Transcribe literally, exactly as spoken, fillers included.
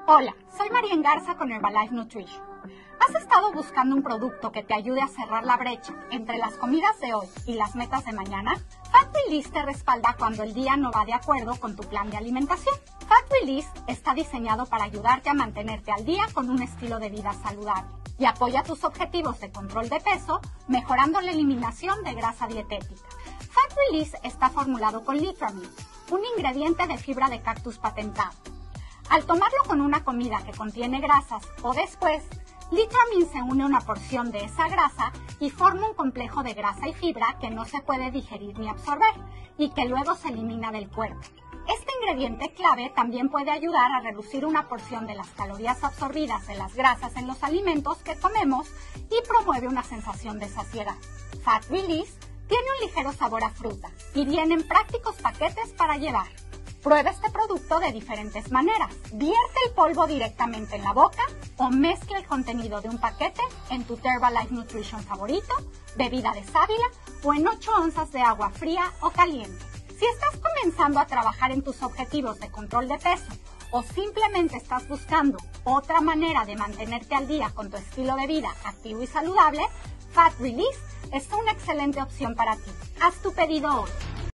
Hola, soy Marian Garza con Herbalife Nutrition. ¿Has estado buscando un producto que te ayude a cerrar la brecha entre las comidas de hoy y las metas de mañana? Fat Release te respalda cuando el día no va de acuerdo con tu plan de alimentación. Fat Release está diseñado para ayudarte a mantenerte al día con un estilo de vida saludable y apoya tus objetivos de control de peso, mejorando la eliminación de grasa dietética. Fat Release está formulado con Litramine, un ingrediente de fibra de cactus patentado. Al tomarlo con una comida que contiene grasas o después, Litramine se une a una porción de esa grasa y forma un complejo de grasa y fibra que no se puede digerir ni absorber y que luego se elimina del cuerpo. Este ingrediente clave también puede ayudar a reducir una porción de las calorías absorbidas de las grasas en los alimentos que comemos y promueve una sensación de saciedad. Fat Release tiene un ligero sabor a fruta y viene en prácticos paquetes para llevar. Prueba este producto de diferentes maneras. Vierte el polvo directamente en la boca o mezcla el contenido de un paquete en tu Herbalife Nutrition favorito, bebida de sábila o en ocho onzas de agua fría o caliente. Si estás comenzando a trabajar en tus objetivos de control de peso o simplemente estás buscando otra manera de mantenerte al día con tu estilo de vida activo y saludable, Fat Release es una excelente opción para ti. Haz tu pedido hoy.